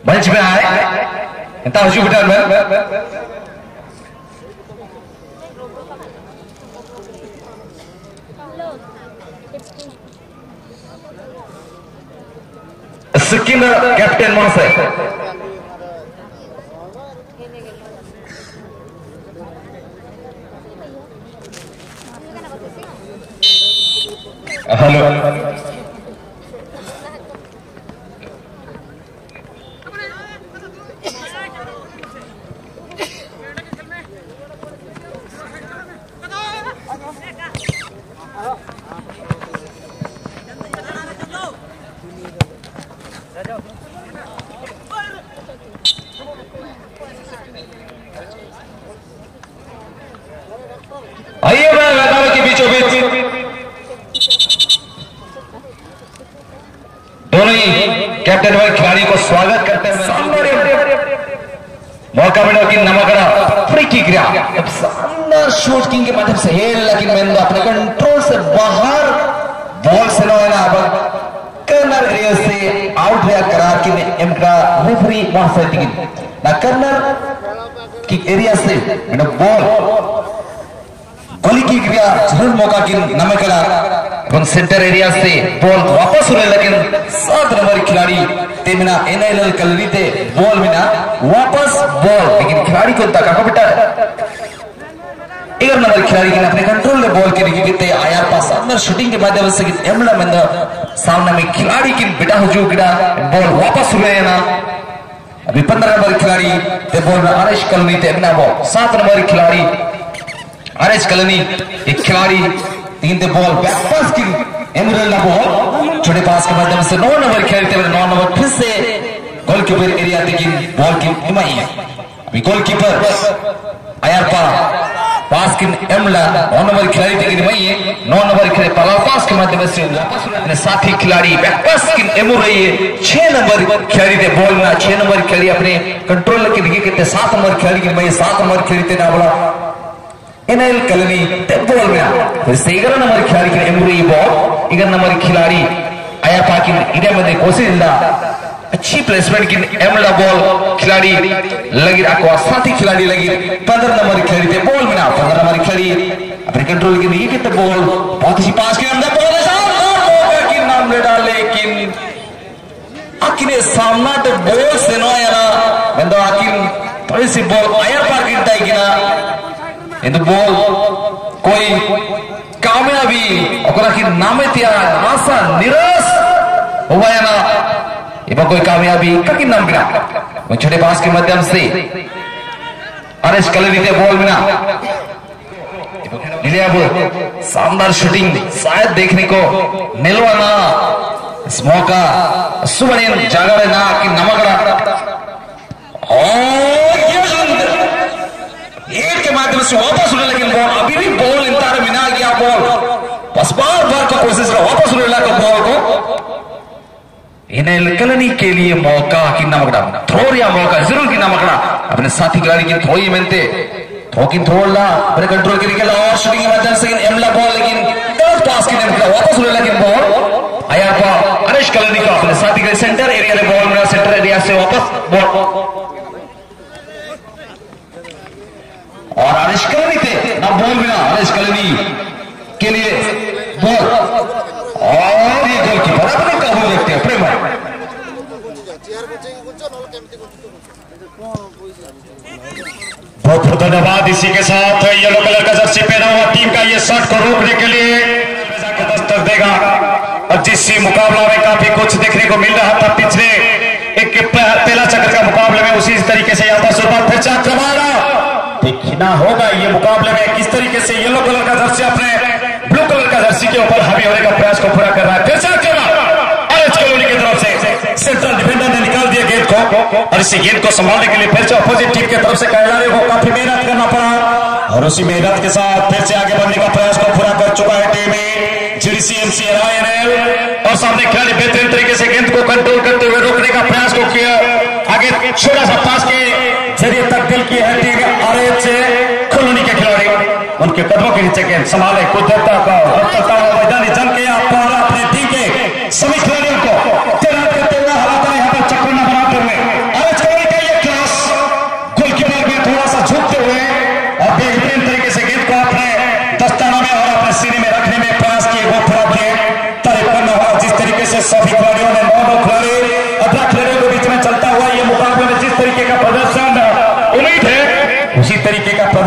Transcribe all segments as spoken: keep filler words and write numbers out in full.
मंच में आए इंता हजू बिटान में सिक्किम कैप्टन महाशय हेलो आइए मैदान के बीचों बीच दोनों ही कैप्टन व खिलाड़ी को स्वागत करते हैं। मौका मिला कि नमकड़ा फ्री किक गया शानदार शॉट किंग के माध्यम से हेल, लेकिन मैंने अपने कंट्रोल से बाहर बॉल से ना अब कर्नर एरिया से आउट हुआ करार कि इनका रेफरी वहां से ना कर्नर की एरिया से मैंने बॉल गोली की क्रिया जरूर मौका की नमकड़ा अपन सेंटर एरिया से बॉल वापस हो रहे, लेकिन सात नंबर खिलाड़ी तेमिना एनएलएल कलरी थे बॉल में ना वापस बॉल, लेकिन खिलाड़ी को तक का बेटा एक नंबर खिलाड़ी के अपने कंट्रोल में बॉल के लिए गिरते आया पास अंदर शूटिंग के माध्यम से एमला में सामने में खिलाड़ी की बेटा हो जो गिरा बॉल वापस हो रहे ना। अभी पंद्रह नंबर खिलाड़ी ते बॉल में आरएस कलनी थे अपना बॉल सात नंबर खिलाड़ी आरएस कलनी एक खिलाड़ी तीन ते बॉल वापस की एमरल ना बॉल छोटे पास के माध्यम से नौ नंबर खिलाड़ी थे नौ नंबर फिर से गोलकीपर एरिया तक बॉल की इमाई अभी गोलकीपर आयरपा पास की एमला नौ नंबर खिलाड़ी तक इमाई नौ नंबर खिलाड़ी पलाव पास के माध्यम से वापस साथी खिलाड़ी वापस की एमू रही है छह नंबर खिलाड़ी थे बॉल में छह नंबर खिलाड़ी अपने कंट्रोल के लिए कहते सात नंबर खिलाड़ी की इमाई सात नंबर खिलाड़ी थे ना बोला एनएल कलनी बॉल में फिर ग्यारह नंबर खिलाड़ी की एमरी बॉल ग्यारह नंबर खिलाड़ी आया पाकि इधर में कोशिश अच्छी प्लेसमेंट की एमला बॉल खिलाड़ी लगी आपको साथी खिलाड़ी लगी पंद्रह नंबर खिलाड़ी थे बॉल में ना पंद्रह नंबर खिलाड़ी अपने कंट्रोल की नहीं कितने बॉल बहुत ही पास के अंदर बॉल की नाम ले डाल, लेकिन आखिर सामना तो बॉल से नो आया ना बंदो आखिर थोड़ी सी बॉल आया पार गिरता है कि ना ये बॉल कोई कामयाबी और की नामे तिया आशा निराश हुआ है ना ये कोई कामयाबी कहीं नाम गिरा वो छोटे पास के माध्यम से आरएस कलरी थे बॉल में ना अब शानदार शूटिंग शायद देखने को मिलवाना इस मौका सुबह जागरण ना कि नमकड़ा और एक के माध्यम से वापस उड़े, लेकिन बॉल अभी भी बॉल इंतजार में ना गया बॉल बस बार बार को कोशिश रहा वापस उड़ेला को बॉल को इन्हें कलनी के लिए मौका की नमकड़ा थ्रो या मौका जरूर की नमकड़ा अपने साथी खिलाड़ी की थ्रो ही मिलते थ्रो की थ्रो ला अपने कंट्रोल के लिए और शूटिंग के माध्यम से एमला बॉल, लेकिन गलत पास की नमकड़ा वापस उड़ेला लेकिन बॉल आया आरएस कलनी का अपने साथी के सेंटर एरिया में बॉल मिला सेंटर एरिया से वापस बॉल और आरएस कलनी थे ना बॉल मिला आरएस कलनी के लिए बॉल और ये गोलकीपर अपने काबू रखते हैं प्रेम बहुत बहुत धन्यवाद। इसी के साथ येलो कलर का जर्सी पहना हुआ टीम का ये शॉट को रोकने के लिए दस्तक देगा और जिस मुकाबला में काफी कुछ देखने को मिल रहा था पिछले एक पहला चक्र का मुकाबले में उसी तरीके से यहाँ पर सुपर फिर चार कमाना देखना होगा ये मुकाबले में किस तरीके से येलो कलर का जर्सी अपने ब्लू कलर का जर्सी के ऊपर हावी होने का प्रयास को पूरा कर रहा है। फिर से आरएस कॉलोनी की तरफ से सेंट्रल डिफेंडर ने निकाल दिया गेंद को और इसी गेंद को संभालने के लिए फिर से अपोजिट टीम की तरफ से खिलाड़ी को काफी मेहनत करना पड़ा और उसी मेहनत के साथ फिर से आगे बढ़ने का प्रयास को पूरा कर चुका है टीम जीडीसीएमसी एनआईएनएल और सामने खिलाड़ी बेहतरीन तरीके से गेंद को कंट्रोल करते हुए रोकने का प्रयास को किया। आगे छोटा सा पास के जरिए तब्दील की है टीम आरएच कॉलोनी के खिलाड़ी उनके कदमों के नीचे गेंद संभाले कुदरता का मैदानी जंग के अपने टीम के सभी खिलाड़ियों को तैनात करते हुए हालात यहाँ पर चक्कर न बनाते हुए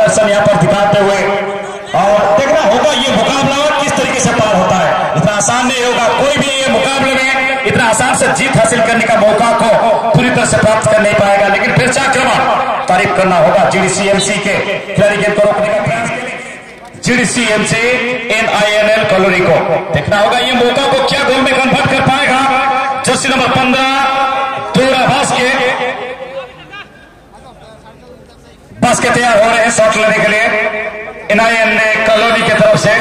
प्रदर्शन यहाँ पर दिखाते हुए, और देखना होगा ये मुकाबला किस तरीके से पार होता है। इतना आसान नहीं होगा, कोई भी ये मुकाबले में इतना आसान से जीत हासिल करने का मौका को पूरी तरह से प्राप्त कर नहीं पाएगा। लेकिन फिर से आक्रमण तारीफ करना होगा जीडीसीएमसी के खिलाड़ी गेंद को रोकने का प्रयास करें, जीडीसीएमसी एनआईएनएल कॉलोनी को। देखना होगा ये मौका को क्या गोल में कन्वर्ट कर पाएगा। जर्सी नंबर पंद्रह तोरा बास्के बास्के तैयार हो रहे हैं शॉट लेने के लिए एनआईएनएल कॉलोनी की तरफ से।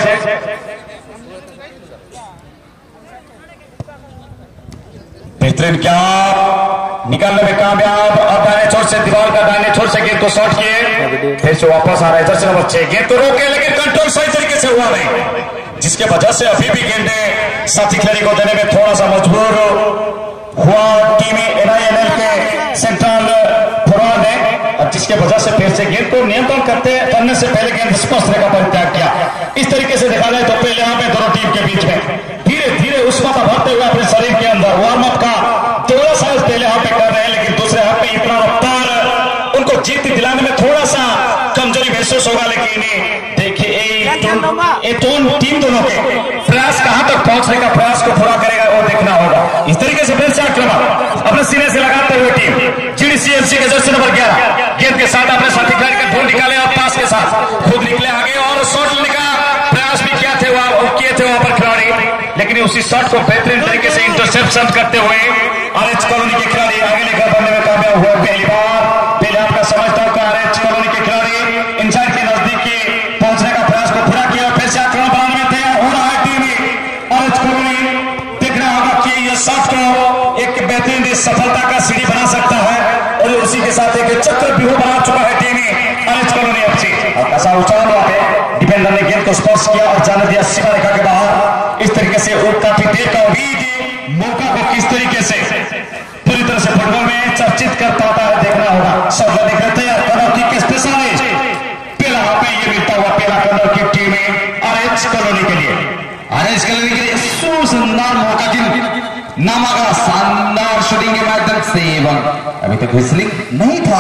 बेहतरीन क्या निकालने में कामयाब। अब दाहिने छोर से दीवार का दाहिने छोर से गेंद को शॉट किए, फिर से वापस आ रहा है जर्सी नंबर छह। गेंद को रोके लेकिन कंट्रोल सही तरीके से हुआ नहीं, जिसके वजह से अभी भी गेंदे साथी खिलाड़ी को देने में थोड़ा सा मजबूर हुआ टीम एनआईएनएल के सेंट्रल फॉरवर्ड ने, और जिसके वजह से फिर से गेंद को नियंत्रण करते करने से पहले गेंद स्पष्ट रेखा पर त्याग किया। इस तरीके से देखा जाए तो पहले यहाँ पे दोनों टीम के बीच में धीरे धीरे उष्माता भरते हुए अपने शरीर के अंदर वार्म अप का थोड़ा सा पहले हाथ पे कर रहे हैं, लेकिन दूसरे हाथ पे इतना रफ्तार उनको जीत दिलाने में थोड़ा सा कमजोरी महसूस होगा। लेकिन देखिए टीम दोनों के प्रयास कहां तक पहुंचने का प्रयास को पूरा करेगा वो देखना होगा। इस तरीके से फिर से आक्रमण अपने सीने से लगाते हुए टीम जीडीसीएमसी के जर्सी नंबर ग्यारह गेंद के साथ अपने साथी खिलाड़ी का ढूंढ निकाले और पास के साथ खुद निकले आगे और शॉट लेने का प्रयास भी किया थे वहां किए थे वहां पर खिलाड़ी, लेकिन उसी शॉट को बेहतरीन तरीके से इंटरसेप्शन करते हुए आरएच कॉलोनी के खिलाड़ी आगे लेकर बढ़ने में कामयाब हुए। पहली बार पहले आपका समझता हूं कि आरएच कॉलोनी के खिलाड़ी इंसाइड के नजदीक पहुंचने का प्रयास को पूरा किया, फिर से आक्रमण बनाने में तैयार हो रहा है टीम आरएच कॉलोनी। देखना होगा कि यह शॉट को एक बेहतरीन सफलता का सीढ़ी बना सकता है, और उसी के साथ एक चक्र व्यूह बना चुका है टीम आरएच कॉलोनी एफसी। ऐसा उछाल हुआ है, डिफेंडर ने गेंद को स्पर्श किया और जाने दिया सीमा रेखा के बाहर। इस तरीके से वो काफी देर का उम्मीद मौका को किस तरीके से पूरी तरह से फुटबॉल में चर्चित कर पाता है देखना होगा। सब देखते तैयार कर्नल किक के स्पेशलिस्ट पहला पे ये मिलता हुआ पहला corner kick team RH colony के लिए आरएच कॉलोनी के लिए सुंदर मौका की नामागा शानदार शूटिंग के माध्यम से एवं अभी तक व्हिसलिंग नहीं था,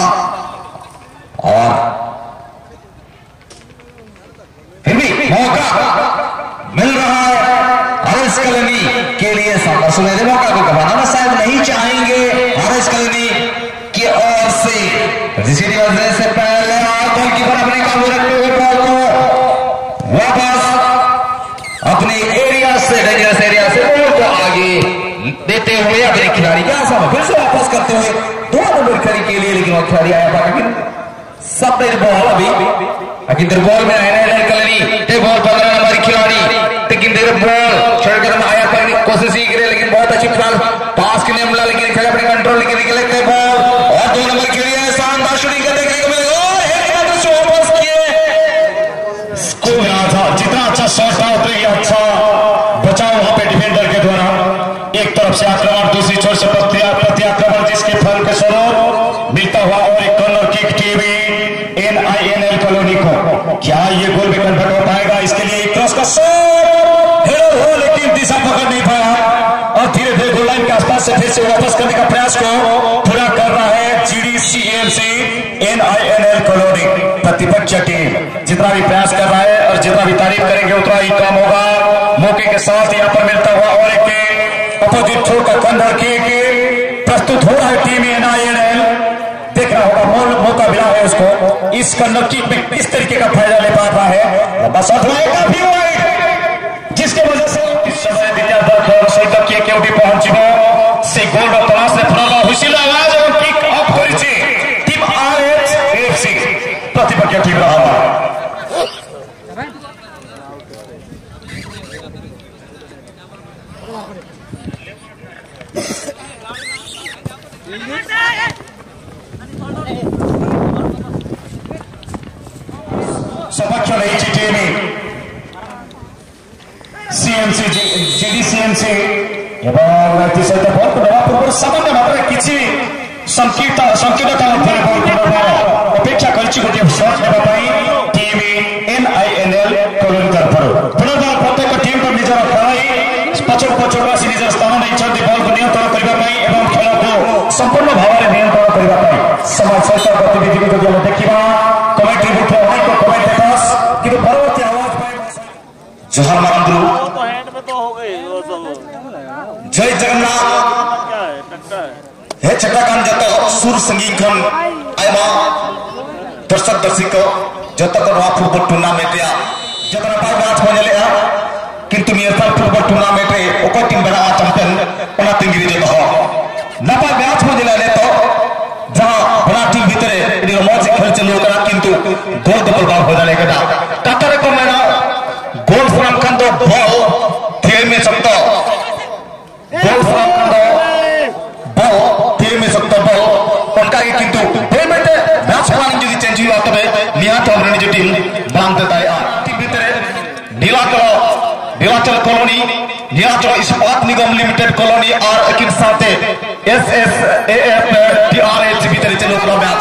और फिर भी मौका मिल रहा है आरएच कॉलोनी के लिए। सामना सुनहरे मौका को गंवाना शायद नहीं चाहेंगे आरएच कॉलोनी की ओर से, जिसकी वजह से पहले गोलकीपर अपने काबू रखते हुए बॉल को वापस अपने एरिया से डेंजरस एरिया से बॉल को आगे देते हुए अपने खिलाड़ी के आसाम फिर से वापस करते हुए दो नंबर खिलाड़ी के लिए, लेकिन वो खिलाड़ी आया था सब बॉल अभी लेकिन बॉल में एनआईएनएल कॉलोनी बॉल पंद्रह नंबर खिलाड़ी लेकिन देर बॉल छोड़कर आया करने की कोशिश ही करे, लेकिन बहुत अच्छी फिलहाल पास के नियम लेकिन खेल अपने कंट्रोल लेके निकलते बॉल और दो नंबर के लिए शानदार शूटिंग करने के लिए वापस किए था। जितना अच्छा शॉट था उतना ही अच्छा बचाव वहां पे डिफेंडर के द्वारा। एक तरफ से आक्रमण, दूसरी छोर से प्रति आक्रमण, जिसके फल के स्वरूप मिलता हुआ और एक corner kick team NINL colony को। क्या ये गोल में कन्वर्ट हो पाएगा? इसके लिए एक क्रॉस का शॉट हेडर हो, लेकिन दिशा पकड़ नहीं पाया और धीरे धीरे गोल लाइन के आसपास से फिर से वापस करने का प्रयास को पूरा कर रहा है जीडीसीएमसी एनआईएनएल कॉलोनी। प्रतिपक्ष टीम जितना भी प्रयास कर रहा है और जितना भी तारीफ करेंगे उतना ही कम होगा। मौके के साथ यहाँ पर मिलता हुआ और एक अपोजिट थ्रो का कॉर्नर किक प्रस्तुत हो रहा है टीम एनआईएनएल। देखना होगा मोल मौका मिला है उसको, इस कॉर्नर किक में किस तरीके का फायदा ले पा रहा है। लंबा शॉट काफी वाइड, जिसके वजह से इस समय विद्याधर सही तक किए केउ भी पहुंचिबो से गोल रो तलाश ने फरला हुइसिल आवाज और किक अप करिছে टीम आरएच एफसी प्रतिपक्ष टीम रहा। सपक्ष रही टीम सीएमसी जीडीसीएमसी एवं सहित बहुत नवा पूर्व सामान्य मात्रा किसी संकीर्त संकीर्णता अपेक्षा कर गोटे शॉट नेबा टीम एनआईएनएल कॉलोनी तरफ पुनर्बार प्रत्येक टीम को निजर खेल पछक पछक आसी निजर स्थान नहीं बॉल को नियंत्रण करने एवं खेल को संपूर्ण भाव में नियंत्रण करने समय सहित गतिविधि को देखा कमेटी होते हैं को कमेंट पास कि तो परवर्ती आवाज जोहर मानदरू तो हैंड में तो हो गई वो सब जय जगन्नाथ क्या है टट्टा है हे चक्राकांत जतो सुर संगीत खन आइमा दर्शक दर्शक जतो को रॉ फुटबॉल टूर्नामेंट या जतो ना मैच होने आ किंतु नियरफल फुटबॉल टूर्नामेंट रे ओको टीम बना चैंपियन ओना तिंगिरी जतो हो नपा मैच होने ले तो जहां बड़ा टीम भीतर इडी मौज खेल चलो करा किंतु गोल दबल बाल हो जाने कदा टाटा को मेरा गोल फ्रॉम खन तो बॉल खेल में सकता गोल फ्रॉम खन तो बॉल खेल में सकता बॉल उनका ये किंतु पेमेंट मैच प्लानिंग जो चेंज हुआ तबे निहात हमने जो टीम बांधते ताई आ टीम भीतर Nilachal Nilachal colony Nilachal Ispat Nigam limited colony और अकिन साथे S S A F T R H भीतर चलो करा मैच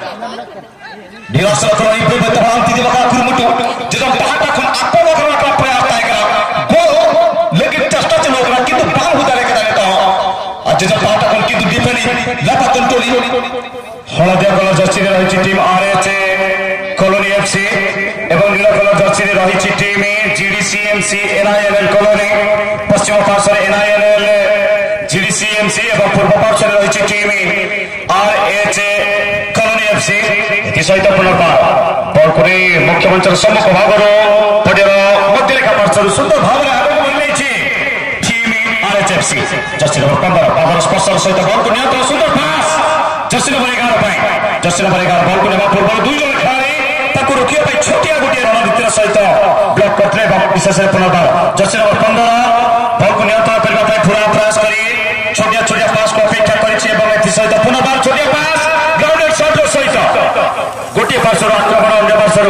नीलाचल कॉलोनी पे बतवान तीजे बका कुरमुटु जदम टाटा खन आपो बकरा का प्रयास ताई करा गोल लेकिन चेष्टा चलो करा किंतु बाल हो जाने के दायरे तो आज जदम टाटा खन किंतु डिफेंस लपा कंट्रोल हलदिया कलर जर्सी रे रही टीम आरएच कॉलोनी एफसी एवं नीला कलर जर्सी रे रही टीम जीडीसीएमसी एनआईएनएल कॉलोनी पश्चिम पार्श्व एनआईएनएल जीडीसीएमसी एवं पूर्व पार्श्व रही टीम आरएच कॉलोनी एफसी एथि सहित पुनर्बार बॉल करे मुख्य मंचर सम्मुख भागरो पडिर मध्य रेखा पार्श्व सुंदर भावना आगो बोलले छी team RH FC jersey number पंद्रह पावर स्पर्शर सहित बॉल को नियंत्रण सुंदर पास जर्सी नंबर ग्यारह पाई जर्सी नंबर ग्यारह बॉल को नेबा पूर्व दुई जन खेलाड़ी ताको रोकिया पाई छोटिया गोटिया रणनीतिर सहित ब्लॉक करले विशेष पुनर्बार जर्सी नंबर पंद्रह बॉल को नियंत्रण करबा पाई पूरा प्रयास करी छोटिया छोटिया पास को अपेक्षा करिछि एवं एथि सहित पुनर्बार छोटिया पास ग्राउंडेड शॉट सहित गोटिया पासर आक्रमण अन्य पासर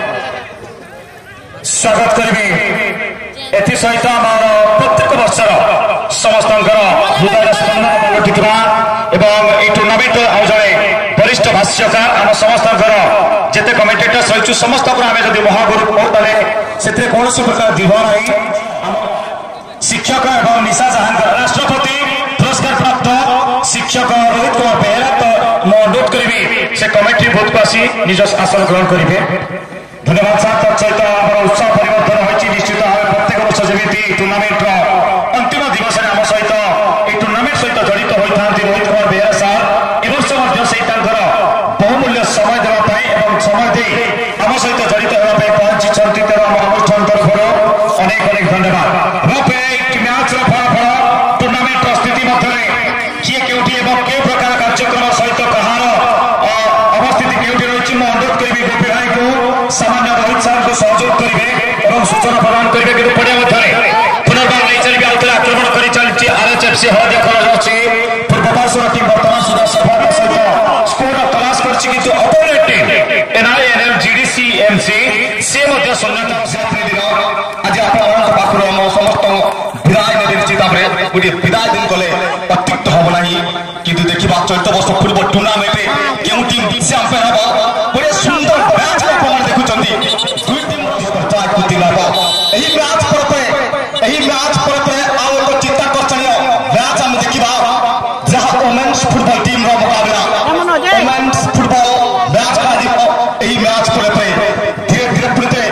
स्वागत करबी एथि सहित आमार प्रत्येक वर्षर समस्तंकर हृदय स्पंदन घटिथिबा एवं ए टूर्नामेंट आउ जणे वरिष्ठ भाष्यकार आम समस्तंकर जेते कमेंटेटर्स रहिछु समस्त पर आमे जदि महागुरु कोतले सेते कोनोसी प्रकार दिवा नाही शिक्षक एवं निशा जहान राष्ट्रपति पुरस्कार प्राप्त शिक्षक रोहित कुमार बेहरा तो मो अनुरोध करिबी से कमेंट्री बोर्ड को आसी निज आसन ग्रहण करिबे धन्यवाद साथ सहित आम उत्साह परिवर्तन होइछि निश्चित भाव प्रत्येक वर्ष जेमिति टूर्नामेंट अंतिम दिवस आम सहित ए टूर्नामेंट सहित जड़ित होता रोहित कुमार बेहरा सार एवर्ष बहुमूल्य समय देवाई और समय दे आम सहित जड़ित होगा पहुंची तेणु आम अनुष्ठान तरफ अनेक अनेक धन्यवाद मैच फलाफल टूर्नामेंट स्थिति मध्य किए केउठी एवं के प्रकार कार्यक्रम सहित कहार अवस्थिति केउठी रही अनुरोध करी गोपी भाई को सामान्य रोहित सार को सहयोग करेंगे और सूचना प्रदान करेंगे कि पड़िया मध्य पुनर्बार नहीं चलिए आउे आक्रमण कर चलती आरएचएफसी हलदिया कलर अच्छी पूर्व पार्श्वर टीम बर्तमान सुधा सफलता सहित स्कोर तलाश करछि किंतु अपोनेंट टीम एनआईएनएल जीडीसीएमसी से मध्य शून्यता साथी दिन आज आपन पाखरो हम समस्त विदाय ने निश्चित भाबरे गोटे विदाय दिन गले अत्युक्त हब नाही किंतु देखिबा चलित वर्ष फुटबॉल टूर्नामेंट केउ टीम चैंपियन हबो बड़े सुंदर मैच प्रमाण देखुचंदी दुई टीम स्पर्धा कुति लाभ एही मैच पर पे एही मैच पर पे आउ एक चित्ताकर्षणीय मैच हम देखिबा जहां वुमेन्स फुटबॉल टीम रो मुकाबला वुमेन्स फुटबॉल मैच का एही मैच पर पे धीरे धीरे प्रति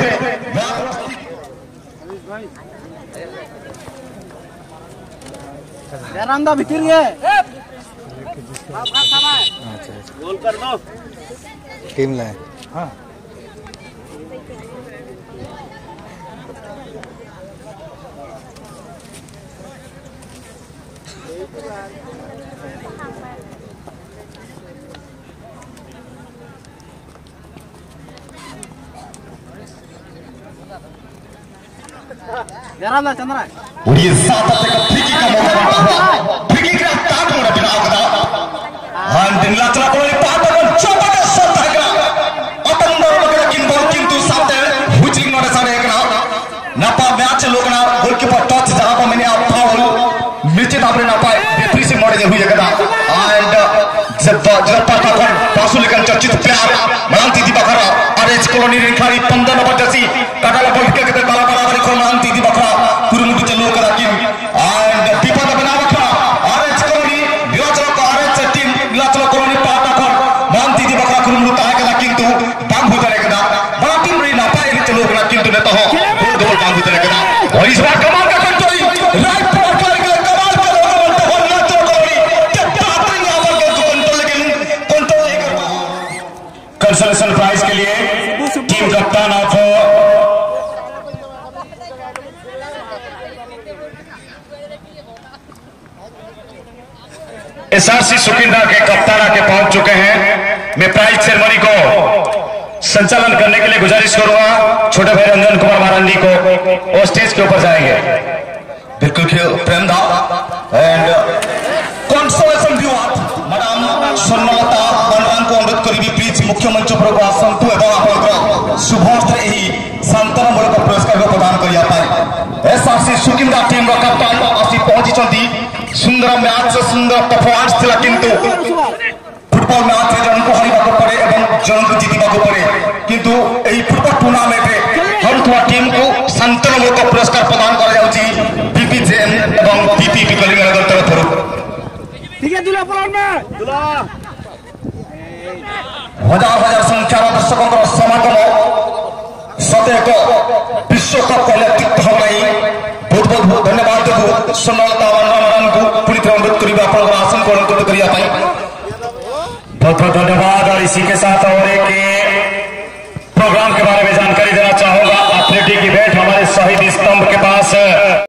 रांदा भीतर गए गोल कर दो टीम लाए हां रांदा चंद्रा उड़ी सात तक फ्रीकिक का मौका हुआ फ्रीकिक का ताक मोड़ा बिना आगदा हां दिन लाचला कोई पाट को चौपट शॉट था अतंदर बगरा किन बॉल किंतु साथे हुचिंग नोटे सारे एकना नापा मैच लोगना गोलकीपर टच जहां को मैंने फाउल निश्चित आपने नापा रेफरी से मोड़े हुई एकदा एंड जब जब पाटा को पासुलिकन चर्चित प्यार मानती दी बखरा आरएच कॉलोनी रे खिलाड़ी पंद्रह नंबर जर्सी काटाला बॉल के के बाला बाला को मानती दी बखरा कुरुमुटु चलो करा किन एंड विपद बना बखरा आरएच कॉलोनी निलाचल को आरएच टीम निलाचल कॉलोनी पाटा को मानती दी बखरा कुरुमुटु ताय कदा किंतु बांग हो जाए कदा कंसोलेशन प्राइज के लिए टीम कप्तान ऑफ एसआरसी सुकिंदा के कप्तान आके पहुंच चुके हैं। मैं प्राइज सेरेमनी को संचालन करने के लिए गुजारिश करूंगा छोटे भाई रंजन कुमार मारंडी को, वो स्टेज के ऊपर जाएंगे। बिल्कुल प्रेम दा and consolation viewer madam Swarnalata Balaram को अनुरोध करी प्लीज मुख्य मंच पर आसतु एवं आपन शुभस्त्र यही शांतनामूलक पुरस्कार को प्रदान करिया पाए। एसआरसी सुकिंदा टीम रो कप्तान आसी पहुंची सुंदर मैच सुंदर परफॉर्मेंस थिला किंतु फुटबॉल मैच रे जन को हरिबा को पड़े एवं जन को जीतिबा को पड़े किंतु एही फुटबॉल टूर्नामेंट रे हरुथुआ टीम को शांतनामूलक पुरस्कार प्रदान कर जाउची बीपीजेएम एवं पीपीपी कलिंगर तरफ। ठीक है दुला पलान में दुला हजार हजार संख्या दर्शकों का समागम सते एक विश्व कप का नेतृत्व हमारी बहुत बहुत धन्यवाद देबो स्वर्णलता बलराम को पूरी तरह अनुरोध करिबा आपन आसन को अनुरोध करिया पाई। बहुत बहुत धन्यवाद। और इसी के साथ और एक